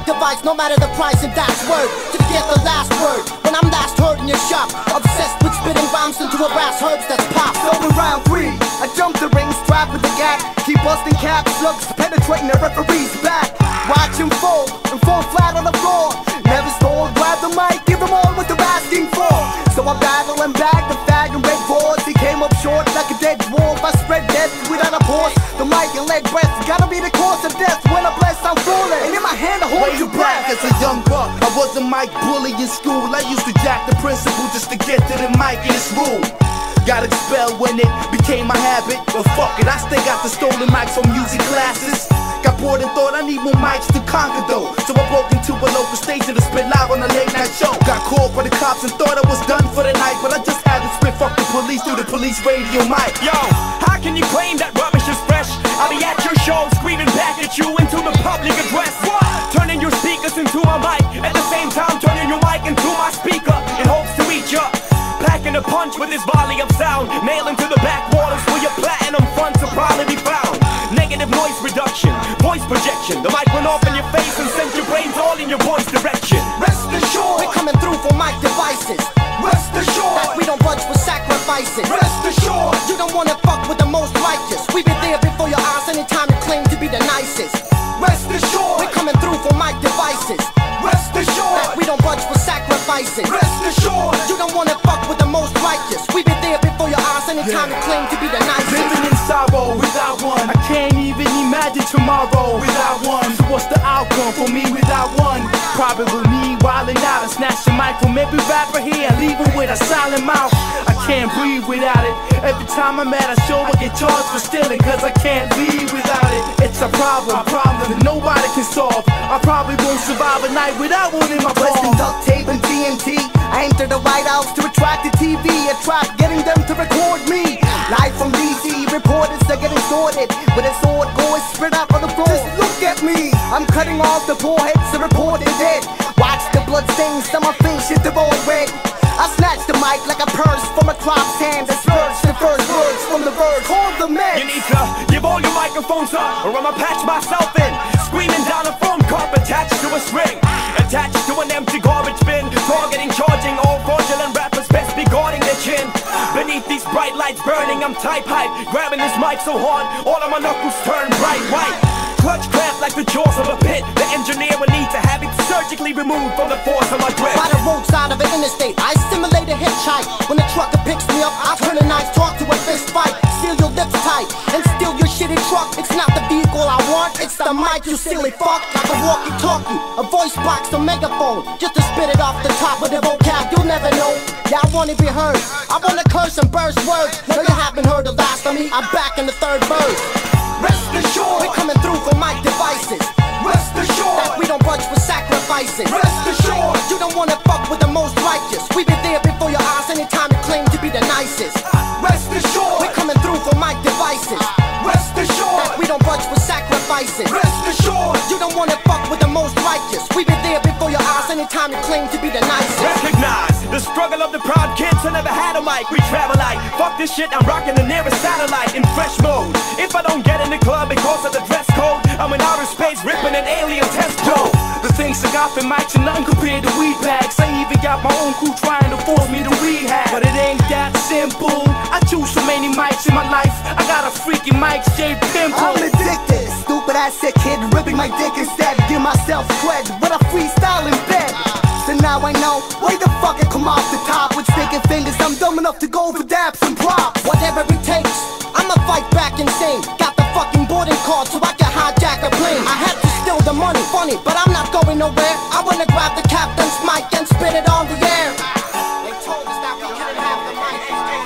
device, no matter the price, and that's word to get the last word. When I'm last heard in your shop, obsessed with spitting rhymes into a brass herbs that's pop. So in round 3, I jump the ring, strapped with the gap, keep busting caps, looks, penetrating the referee's back. Watch him fall and fall flat on the floor. Never stall, grab the mic, give them all what they're asking for. So I battle and bag the fag and red boards. He came up short like a dead dwarf. I spread death without a pause. The mic and leg breath gotta be the cause of death. When I bless, I'm falling, and in my hand I hold your breath. As a young buck, I was a mic bully in school. I used to jack the principal just to get to the mic in his room. Got expelled when it became my habit, but fuck it, I still got the stolen mics from music classes. Got bored and thought I need more mics to conquer though, so I broke into a local station to spit live on a late night show. Got called by the cops and thought I was done for the night, but I just had to spit fuck the police through the police radio mic. Yo, how can you claim that rubbish is fresh? I'll be at your show screaming back at you into the public address. What? Turning your speakers into a mic, at the same time turning your mic into my speaker in hopes to reach ya. Packing a punch with this volley of sound, nailing to the backwaters where your platinum fronts will probably be found. Negative noise reduction, voice projection. The mic went off in your face and sent your brains all in your voice direction. Rest assured, we're coming through for mic devices. Rest assured, that we don't budge for sacrifices. Rest assured, you don't wanna fuck with the most righteous. We be there before your eyes anytime you claim to be the nicest. Rest assured, we're coming through for mic devices. Rest assured, that we don't budge for sacrifices. Rest assured, you don't wanna fuck with the most righteous. We be there before your eyes anytime you claim to be the nicest. Living in sorrow without one, I can't even imagine tomorrow without one. So what's the outcome for me without one? Probably me wilding out and snatch the mic from every rapper here and leave him with a silent mouth. I can't breathe without it. Every time I'm at a show I get charged for stealing, cause I can't leave without it. It's a problem that nobody can solve. I probably won't survive a night without one in my Western palm. duct tape and TNT. I entered the White House to attract the TV. Attract getting them to record me. Live from DC, reporters are getting sorted with a sword going spread out on the floor. Just look at me, I'm cutting off the poor heads to report it dead. Watch the blood stains on my face, it's all red. I snatch the mic like a purse from a crop's hand. Disperse the first words from the verse. Call the men. You need to give all your microphones up, or I'ma patch myself in. Screaming down a foam carp attached to a string, attached to an empty garbage bin. Targeting, charging all fraudulent rappers, best be guarding their chin. Beneath these bright lights burning, I'm type hype, grabbing this mic so hard, all of my knuckles turn bright white. Clutch cramped like the jaws of a pit. The engineer will need to have it surgically removed from the force of my grip. By the roadside of an interstate, I simulate a hitchhike. When the trucker picks me up, I turn a nice talk to a fist fight. Seal your lips tight and steal your shitty truck. It's not the vehicle I want, it's the mic, you silly fuck. Like a walkie-talkie, a voice box, a megaphone, just to spit it off the top of the vocab. You'll never know. Yeah, I wanna be heard. I wanna curse and burst words. No, you haven't heard the last of me. I'm back in the third verse. Rest assured, we're coming through for mic devices. Rest assured, that we don't budge for sacrifices. Rest assured, you don't wanna fuck with the most righteous. We be there before your eyes anytime you claim to be the nicest. Rest assured, we're coming through for mic devices. Rest assured, that we don't budge for sacrifices. Rest assured, you don't wanna fuck with the most righteous. We be there before your eyes anytime you claim to be the nicest. Recognize the struggle of the proud kids who never had a mic. We travel like, fuck this shit, I'm rocking the nearest satellite in fresh mode. If I don't get in the club because of the dress code, I'm in outer space ripping an alien test code. The things I got for mics are nothing compared to weed packs. I even got my own crew trying to force me to rehab, but it ain't that simple. I choose so many mics in my life, I got a freaking mic-shaped pimple. I'm addicted, stupid ass sick kid, ripping my dick instead. Give myself cred, but I freestyle in bed. So now I know where the fuck I come off the top with sticking fingers. I'm dumb enough to go for daps and props. Whatever it takes, I'ma fight back insane. Got the fucking boarding card so I can hijack a plane. I had to steal the money, funny, but I'm not going nowhere. I wanna grab the captain's mic and spit it on the air. They told us that we couldn't have the mic.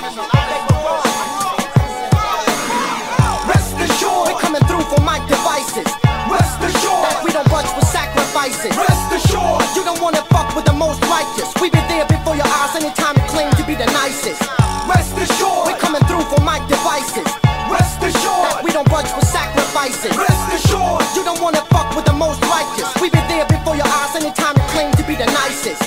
Rest assured, we're coming through for mic devices. Rest assured, that we don't budge for sacrifices. Rest assured, you don't wanna fuck with the most righteous. We be there before your eyes anytime you claim to be the nicest. Rest assured, we're coming through for mic devices. Rest assured, that we don't budge for sacrifices. Rest assured, you don't wanna fuck with the most righteous. We be there before your eyes anytime you claim to be the nicest.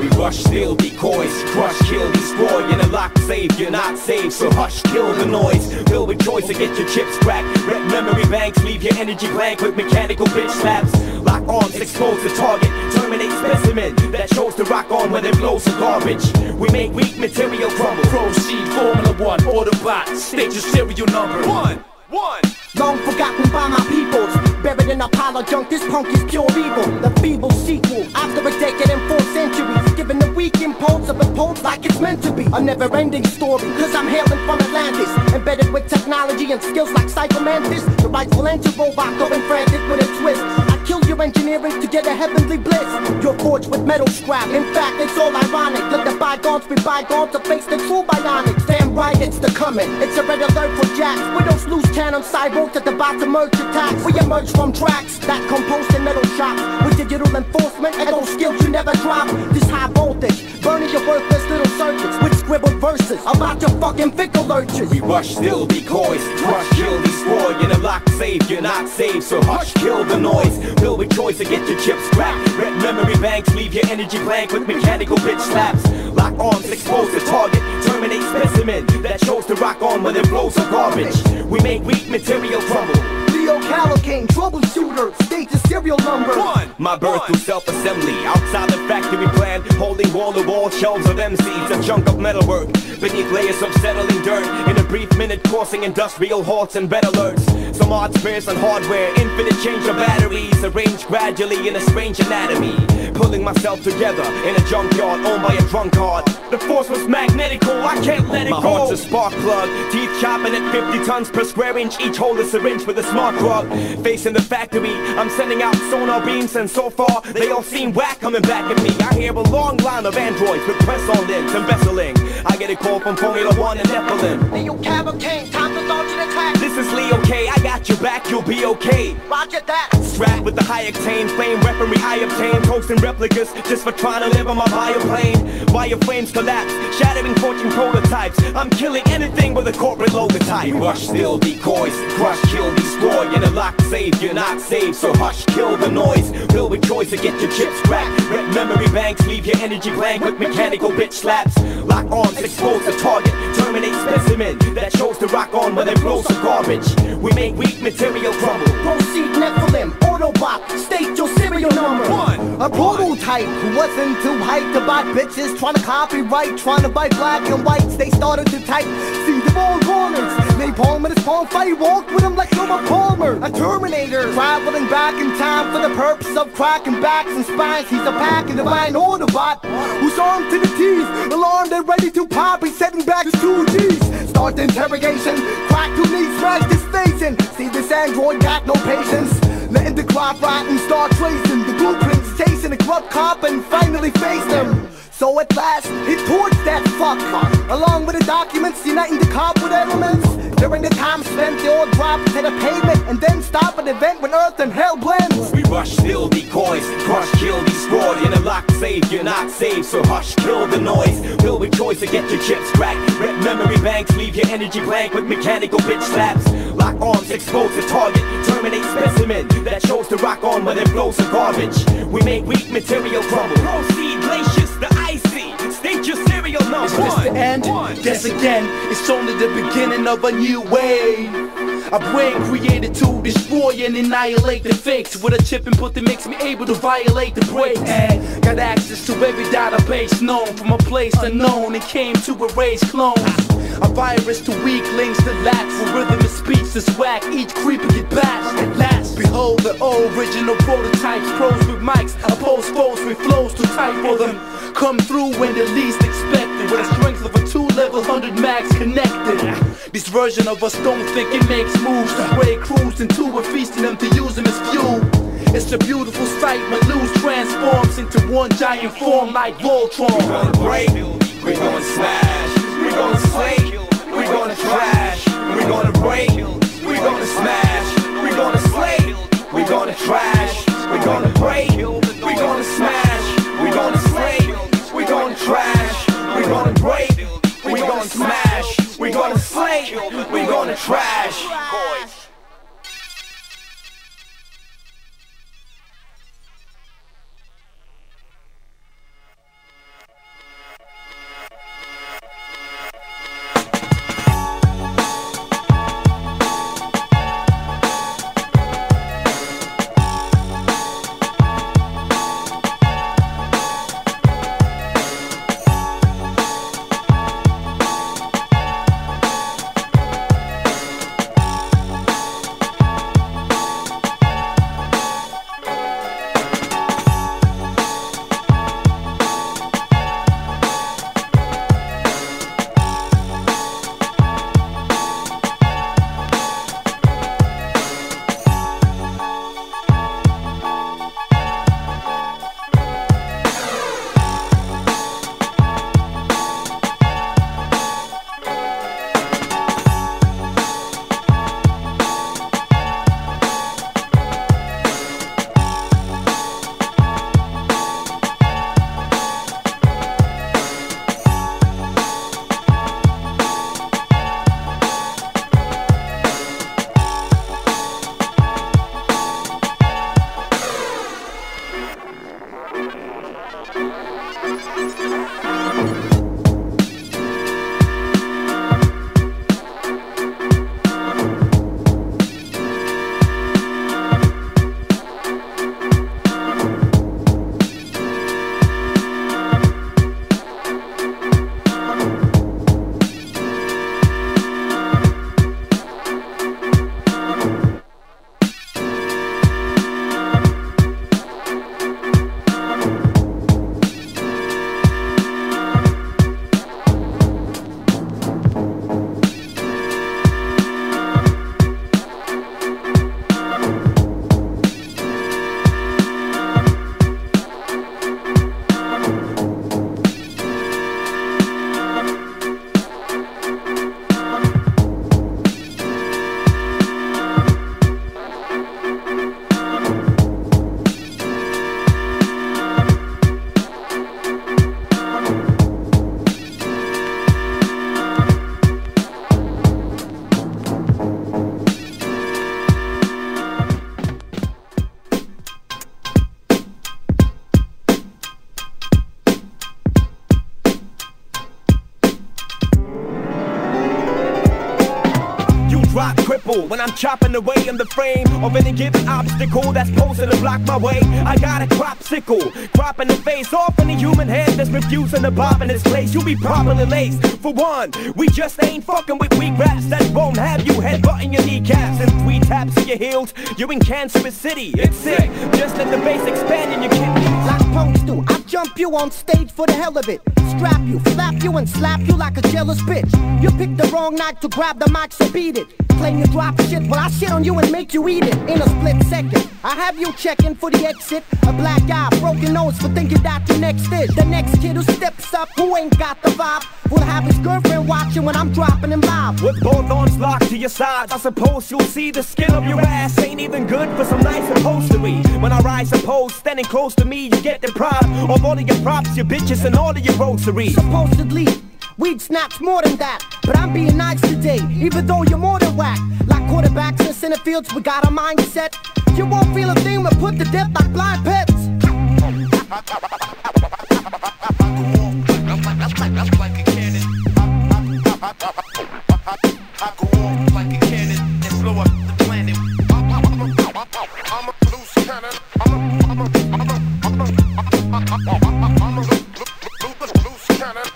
We rush, steal decoys, crush, kill, destroy, in a lock, save, you're not safe, so hush, kill the noise, fill with choice to get your chips cracked, rep memory banks, leave your energy blank with mechanical bitch slaps, lock arms, expose the target, terminate specimen, that shows to rock on when it blows for garbage, we make weak material crumble, Proceed, Formula 1, Autobot, state your serial number. one. Long forgotten by my peoples, buried in a pile of junk, this punk is pure evil. The feeble sequel, after a decade and 4 centuries, given the weak impulse of a pulse like it's meant to be. A never-ending story, cause I'm hailing from Atlantis, embedded with technology and skills like Psychomantis. The rightful anti-robot going frantic with a twist. I kill your engineering to get a heavenly bliss. You're forged with metal scrap, in fact it's all ironic. Let the bygones be bygones to face the true bionics. Damn right, it's the coming, it's a red alert for jacks. Widows lose cannon cyborgs at the bottom merge attacks. We emerge from tracks that compose in metal shops with digital enforcement and those skills you never drop. This high voltage, burning your worthless little circuits with scribbled verses about your fucking fickle urges. We rush, steal decoys, crush, kill, destroy, in a lock, save, you're not safe, so hush, kill the noise, fill with choice to get your chips cracked, rep memory banks, leave your energy blank with mechanical bitch slaps, lock arms, expose the target, terminate specimen, that shows to rock on when it blows for garbage, we make weak material crumble. Leo Calican, troubleshooter, state the serial number. My birth through self-assembly, outside the factory plan, holding wall-to-wall shelves of MCs, a chunk of metalwork, beneath layers of settling dirt, in a brief minute coursing industrial halts and red alerts, some odd spares on hardware, infinite change of batteries, arranged gradually in a strange anatomy, pulling myself together in a junkyard owned by a drunkard. The force was magnetical, I can't let it go. My heart's a spark plug, teeth chopping at 50 tons per square inch, each hold a syringe with a smart plug. Facing the factory, I'm sending out sonar beams, and so far they all seem whack coming back at me. I hear a long line of androids with press-on limbs embezzling. I get a call from Formula 1 and Nephilim. Leo Calican, time to launch an attack. This is Leo K, I got your back, you'll be okay. Roger that. Strapped with the high octane flame weaponry I obtain, toasting replicas just for trying to live on my bioplane. Wireframes collapse, shattering fortune prototypes. I'm killing anything with a corporate logotype. We rush, steal decoys, crush, kill, destroy, in a lock, save, you're not safe, so hush, kill the noise, fill with choice to get your chips cracked, rep memory banks, leave your energy blank with mechanical bitch slaps, lock arms, expose the target, terminate specimen, that shows to rock on when it blows for garbage, we make weak material crumble. Proceed, Nephilim, Autobot, state your serial number. A prototype who wasn't too hyped to buy bitches, trying to copyright, trying to buy black and whites. They started to type, see them all corners. Napalm in his palm fight, walked with him like Nova Palmer. A Terminator, traveling back in time for the purpose of cracking backs and spines. He's a pack in divine Autobot, who's armed to the teeth, alarmed and ready to pop. He's setting back his 2 G's. Start the interrogation, crack 2 knees, smash this face in. See this android got no patience, letting the crop rot and start tracing the blueprints, chasing a corrupt cop and finally face them. So at last, he torched that fuck, along with the documents uniting the cop with elements. During the time spent, they all dropped to the pavement and then stop an event when earth and hell blends. We rush, steal decoys, crush, kill, destroy, in a lock, save, you're not safe, so hush, kill the noise, fill with choice to get your chips cracked, rep memory banks, leave your energy blank with mechanical bitch slaps, lock arms, expose the target, terminate specimen, that shows to rock on when it blows for garbage, we make weak material crumble. Proceed, glacius, the icy, state your serial number. Is this the end? Yes, again, it's only the beginning of a new wave. A brain created to destroy and annihilate the fakes, with a chip input that makes me able to violate the brakes. And got access to every database known from a place unknown, and came to erase clones. A virus to weaklings that lack for rhythm and speech that's whack. Each creeper get bashed at last. Behold the original prototypes, pros with mics, oppose foes with flows too tight for them. Come through when the least expected, with a strength of a 2-level 100 max connected. This version of us don't think it makes moves to spray crews into we're feasting them to use them as fuel. It's a beautiful sight when loose transforms into one giant form like Voltron. We're gonna break, we're gonna smash, we're gonna slay, we're gonna trash, we're gonna break, we're gonna smash, we're gonna slay, we're gonna trash, we're gonna break, we're gonna smash, we're gonna slay, we're gonna trash, we're gonna break, we're gonna smash, we're gonna slay, we're gonna trash. physical when I'm chopping away in the frame of any given obstacle that's posing to block my way. I got a crop sickle, cropping the face off any human head that's refusing to bob in its place. You'll be properly laced. For one, we just ain't fucking with weak raps that won't have you headbutting your kneecaps and 3 taps to your heels. You're in cancerous city. It's sick. Just let the bass expand in your kidneys. Like punks do, I jump you on stage for the hell of it. Strap you, flap you, and slap you like a jealous bitch. You picked the wrong night to grab the mic, so beat it. Claim you drop shit while I shit on you and make you eat it. In a split second, I have you checking for the exit. A black eye, broken nose for thinking that your next is. The next kid who steps up, who ain't got the vibe, will have his girlfriend watching when I'm dropping him live. With both arms locked to your sides, I suppose you'll see the skin of your ass ain't even good for some nice upholstery. When I rise a pose, standing close to me, you get deprived of all of your props, your bitches, and all of your groceries. Supposedly, we'd snatch more than that, but I'm being nice today, even though you're more than whack. Like quarterbacks in center fields, we got a mindset. You won't feel a thing, but put to death like blind pets. Like a cannon. I go off like a cannon and blow up the planet. I'm a loose cannon. I'm a loose cannon.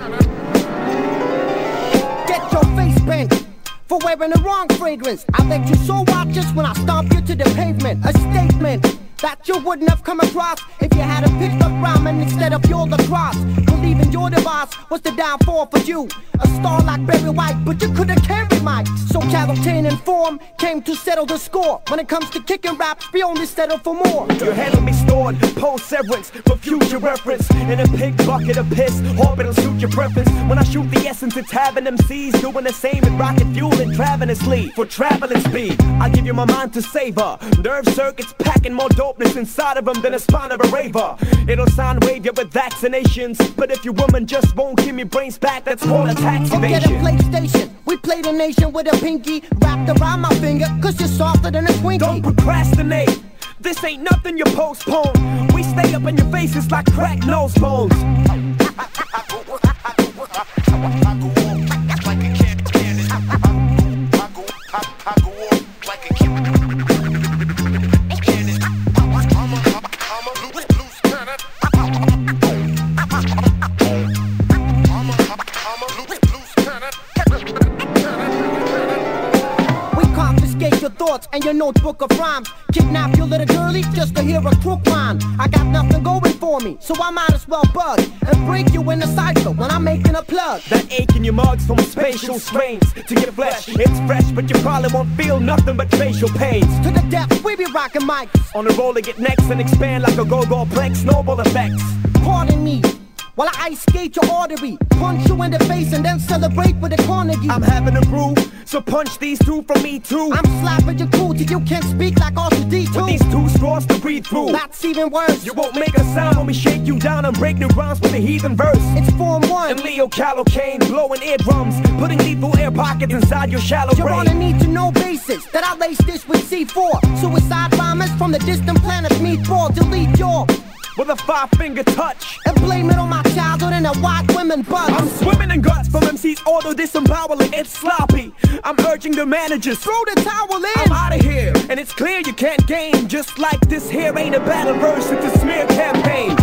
Get your face bent for wearing the wrong fragrance. I let you so watch us when I stomp you to the pavement. A statement that you wouldn't have come across if you had a picked up rhyming instead of your lacrosse. Believing your device was the downfall for you. A star like Barry White, but you couldn't carry Mike. So Calhoun and Form came to settle the score. When it comes to kicking raps, we only settle for more. Your head will be stored, post-severance, for future reference. In a big bucket of piss, hope it'll suit your preference. When I shoot the essence, it's having MCs doing the same in rocket fuel and travenously for traveling speed. I give you my mind to savor. Nerve circuits packing more dopeness inside of them than a spine of a raver. It'll sound wavy with vaccinations, but if your woman just won't give me brains back, that's called a tax Get a evasion. PlayStation. We play the nation with a pinky wrapped around my finger, cause you're softer than a Twinkie. Don't procrastinate. This ain't nothing you postpone. We stay up in your faces like cracked nose bones. I go off like a cannon. I go off like a cannon. I'm a loose cannon. I'm a loose cannon. We confiscate your thoughts and your notebook of rhymes. Kidnap your little girlie just to hear a crook rhyme. I got nothing going for me, so I might as well bug and break you in the cipher when I'm making a plug. That ache in your mugs from spatial strains to your flesh. It's fresh, but you probably won't feel nothing but facial pains. To the depth, we be rocking mics. On the roll to get next and expand like a go-go plex, snowball effects. Pardon me, while I ice skate your artery, punch you in the face and then celebrate with a Carnegie. I'm having a brew, so punch these two from me too. I'm slapping your crew till you can't speak like R2D2. With these 2 straws to breathe through. That's even worse. You won't make a sound when we shake you down and break new rhymes with a heathen verse. It's Form 1. And Leo Calocane blowing eardrums, putting lethal air pockets inside your shallow You're on a brain. need-to-know basis that I lace this with C4. Suicide bombers from the distant planets meet for delete your With a 5-finger touch. and blame it on my childhood and a white women buzz. I'm swimming in guts from MC's auto disemboweling. It's sloppy. I'm urging the managers. Throw the towel in. I'm out of here, and it's clear you can't game. Just like this here ain't a battle verse, it's a smear campaign.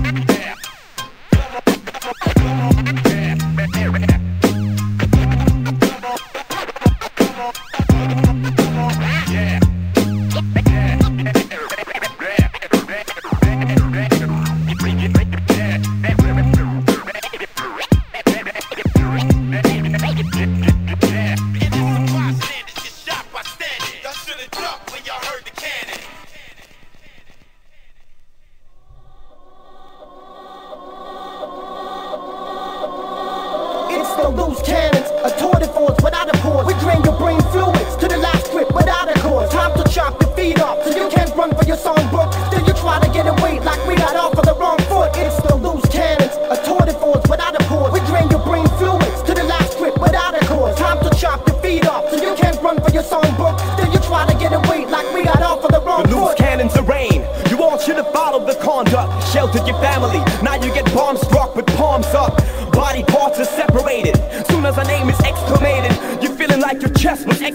Loose cannons, a tour de force without a pause. We drain your brain fluids to the last grip without a cause. Time to chop your feet off so you can't run for your songbook. Still you try to get away like we got off of the wrong foot. It's the loose cannons, a tour de force without a pause. We drain your brain fluids to the last grip without a cause. Time to chop your feet off so you can't run for your songbook. Still you try to get away like we got off of the wrong The loose foot. cannons of rain. You all should have followed the conduct. Sheltered your family. Now you get bomb struck with palms up. Body parts are separated. Soon as our name is exclamated, you're feeling like your chest was excavated.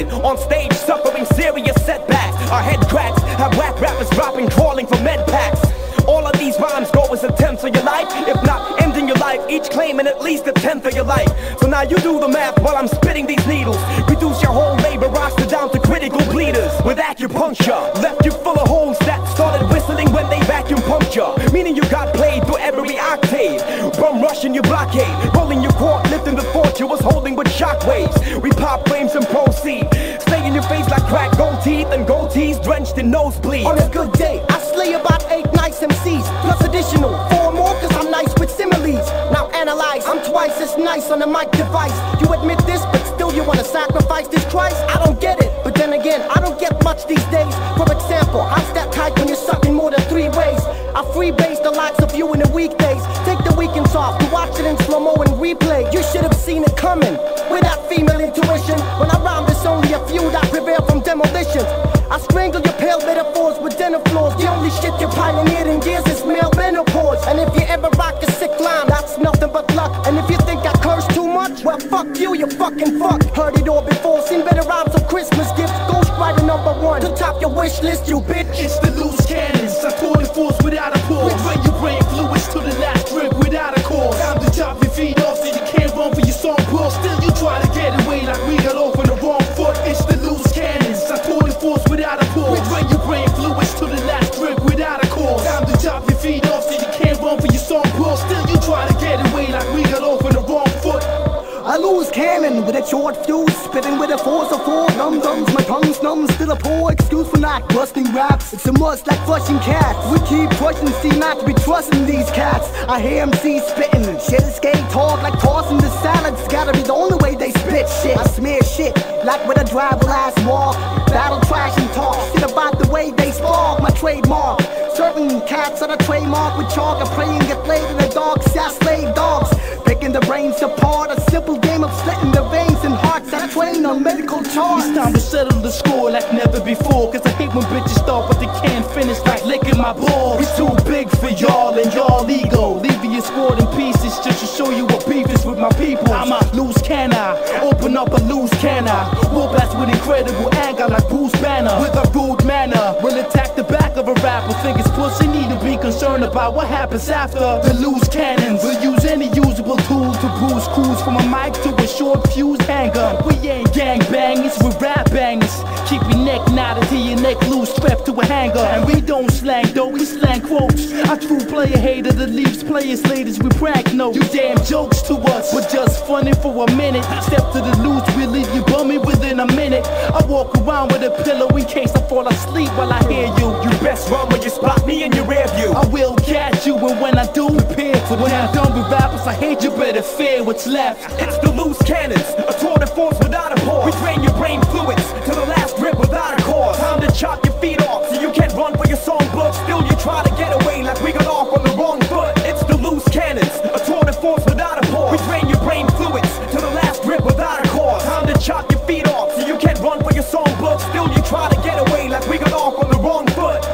defeated. On stage, suffering serious setbacks. Our head cracks, have whack rappers dropping, crawling for med packs. All of these rhymes go as attempts of your life, if not ending your life, each claiming at least a tenth of your life. So now you do the math while I'm spitting these needles. Reduce your whole labor roster down to critical bleeders. With acupuncture, left you full of holes that started whistling when they vacuum pumped you. Meaning you got played through every octave. Bum rushing your blockade, rolling your court, lifting the fort you was holding with shockwaves. We pop frames and proceed, stay in your face like cracked gold teeth and gold tees drenched in nosebleeds. On a good day, I slay about 8 nice MCs, plus additional 4 more cause I'm nice with similes. Now analyze, I'm twice as nice on the mic device. You admit this, but still you wanna sacrifice this Christ? I don't get it, but then again, I don't get much these days. For example, how's that tight when you're sucking more than 3 ways? I freebase the likes of you in the weekdays. Take the weekends off to watch it in slow-mo and replay. You should have seen it coming with that female intuition. When I rhyme, there's only a few that prevail from demolitions. I strangle your pale metaphors with dinner floors. The only shit you pioneered in years is male menopause. And if you ever rock a sick line, that's nothing but luck. And if you think I curse too much, well fuck you, you fucking fuck. Heard it all before, seen better rhymes of Christmas gifts. Ghost Rider #1 to top your wish list, you bitch. It's the loose cannons, I tour de force without a pause. Drain your brain fluids to the last drip without a cause. Time to chop your feet off so you can't run for your song book. Still you try to get away like we got off on the wrong foot. It's the loose cannons, I tour de force without a pause. Drain your brain fluids to the last drip without a cause. Time to chop your feet off so you can't run for your song book. Still you try to get away like we got off on the wrong foot. I lose cannon with a short fuse, spitting with a force of 4 dum-dums. My tongue's numb, still a poor excuse for not busting raps. It's a must like flushing cats. We keep pushing, see not to be trusting these cats. I hear MCs spitting, shit escape talk like tossing the salads. Gotta be the only way they spit shit. I smear shit like with a driver-ass walk. Battle trash and talk shit about the way they spark. My trademark, serving cats on a trademark with chalk. I pray and get played in the dark, see I slave dogs. Picking the brains apart, a simple game of slitting the veins and hearts. I train on medical charts. It's time to settle the score like never before. Cause I hate when bitches start but they can't finish like licking my balls. We too big for y'all and y'all ego. Leaving your squad in pieces just to show you what beef is with my people. I'm a loose cannon, open up a loose cannon. War blast with incredible anger like Bruce Banner. With a rude manner, we'll attack the back of a rapper. Think it's pussy, need to be concerned about what happens after. The loose cannons will use any usable tool to bruise crews from a mic to a short fuse hanger. We ain't gang bangers, we're rap bangers. Keep your neck knotted till your neck loose, strapped to a hanger. And we don't slang though, we slang quotes. A true player hater that leaves players late as we prank notes. You damn jokes to us, but just funny for a minute. Step to the loose, we'll leave you bumming within a minute. I walk around with a pillow in case I fall asleep while I hear you. You best run when you spot me in your rear view. I will catch you, and when I do, prepare for that. When I'm done with rappers, I hate you, better fear what's left. It's the loose cannons, a tour de force without a pause. We drain your brain fluids to the last drip without a cause. Time to chop your feet off so you can't run for your songbook. Still you try to get away like we got off on the wrong foot. It's the loose cannons, a tour de force without a pause. We drain your brain fluids to the last drip without a cause. Time to chop your feet off so you can't run for your songbook. Still you try to get away like we got off on the wrong foot.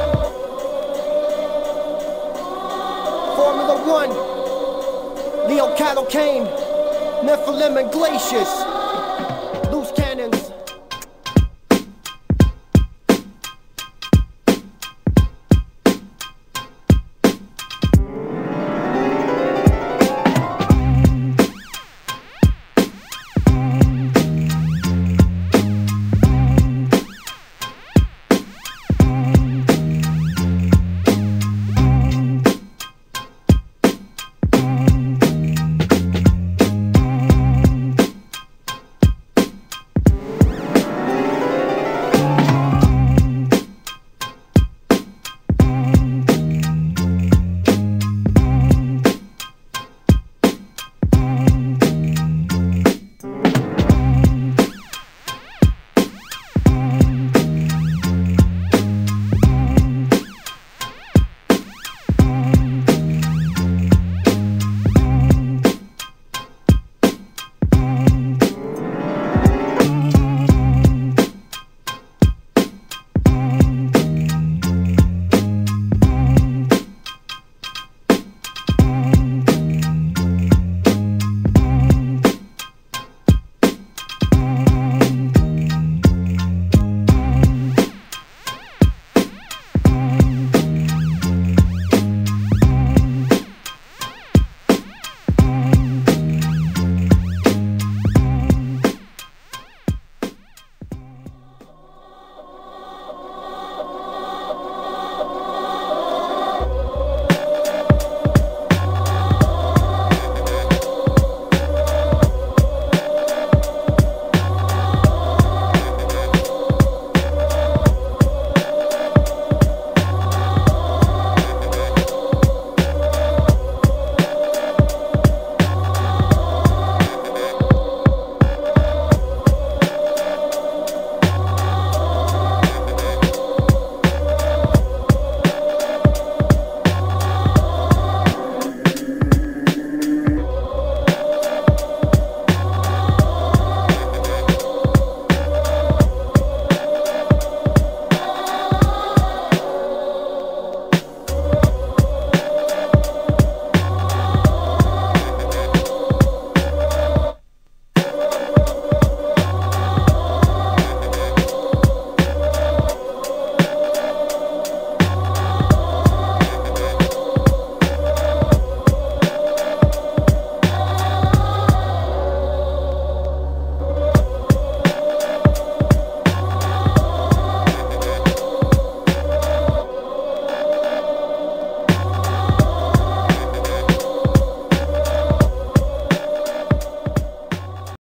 Formula 1, Leo Cattle Cane, Nephilim and Glaciers.